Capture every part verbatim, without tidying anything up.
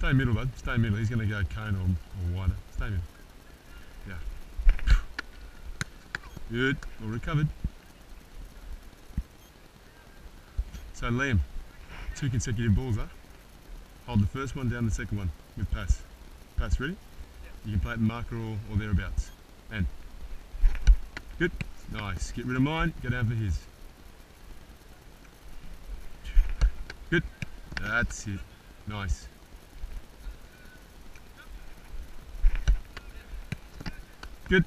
Stay middle, bud. Stay middle. He's going to go cone or, or wider. Stay middle. Yeah. Good. All recovered. So Liam, two consecutive balls, huh? Hold the first one, down the second one with pass. Pass, ready? You can play it in marker or, or thereabouts. And good. Nice. Get rid of mine, go down for his. Good. That's it. Nice. Good.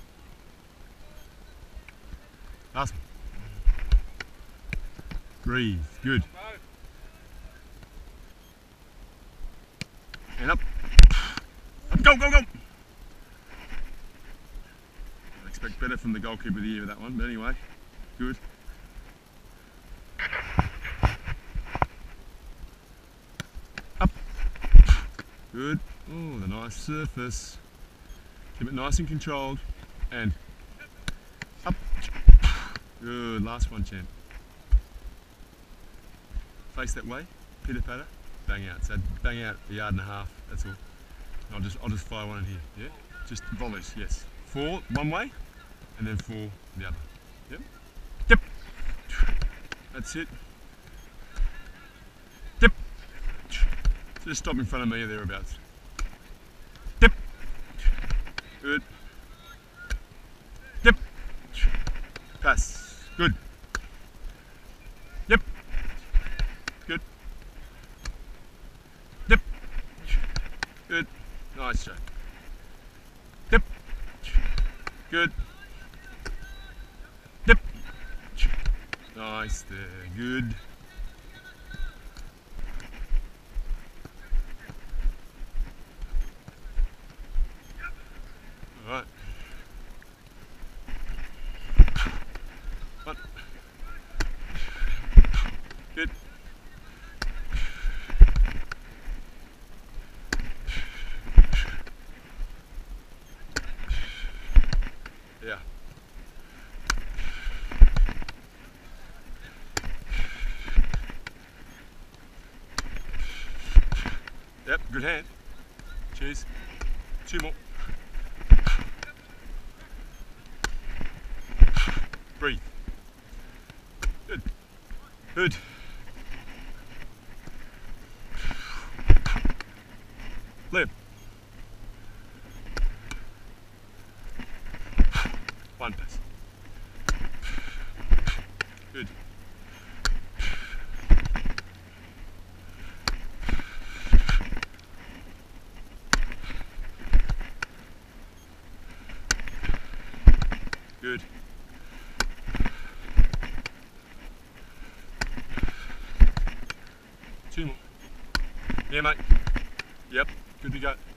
Last one. Breathe. Good. And up. Go, go, go! I expect better from the goalkeeper of the year with that one, but anyway, good. Up. Good. Oh, the nice surface. Keep it nice and controlled. And up. Good. Last one, champ. Face that way. Pitter patter. Bang out. So bang out a yard and a half. That's all. I'll just I'll just fire one in here. Yeah. Just volleys. Yes. Four one way, and then four the other. Yep. Yep. That's it. Yep. Just stop in front of me or thereabouts. Yep. Good. Yep. Pass. Good. Yep. Good. Yep. Good. Nice, Joe. Yep. Good. Yep. Nice there. Good. All right. One. Good. Yeah. Yep, good hand. Cheers. Two more. Breathe. Good. Good. Live. One pass. Good. Good. Two more. Yeah, mate. Yep. Good to go.